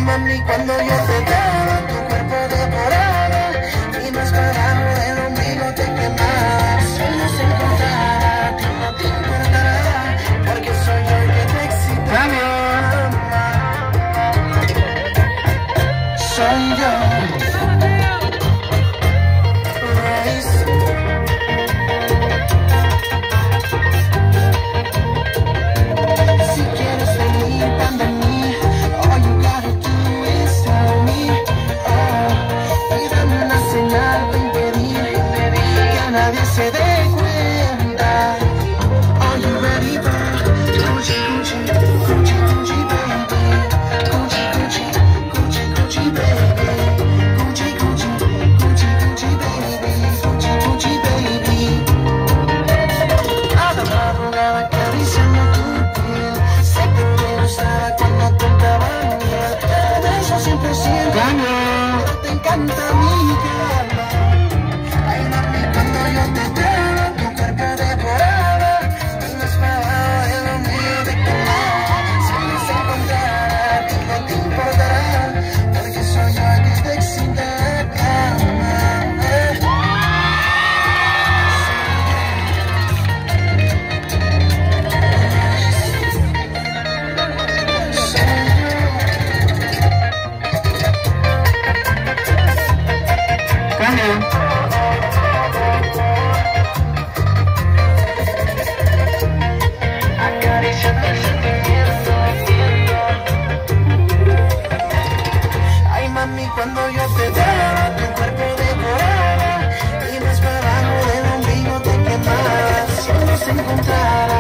mami, cuando yo te daba, tu cuerpo devoraba y más para abajo del ombligo te quemaba. Si nos encontrara, a ti no te importará, porque soy yo el que te excita. Soy yo. Si quieres venir para mí, all you gotta do is tell me, oh, y dame una señal para impedir que a nadie se dé cuenta. Are you ready, bird? Gucci, Gucci, Gucci, Gucci, baby. Gucci, Gucci, Gucci, Gucci, baby. Gucci, Gucci, Gucci, Gucci, baby. Gucci, Gucci, baby. A la madrugada acariciando tu piel, sé que te gustaba cuando tocaba miel. De eso siempre siento, pero te encanta mi cama. Ay, mami, cuando yo te daba, tu cuerpo devoraba y más para abajo de lo mío te quemaba. Si nos encontrara, a ti no te importará, porque soy yo el que te excita la cama. Acariciando el sentimiento. Ay, mami, cuando yo te daba, tu cuerpo devoraba y más para abajo del ombligo te quemaba. Si nos encontrara,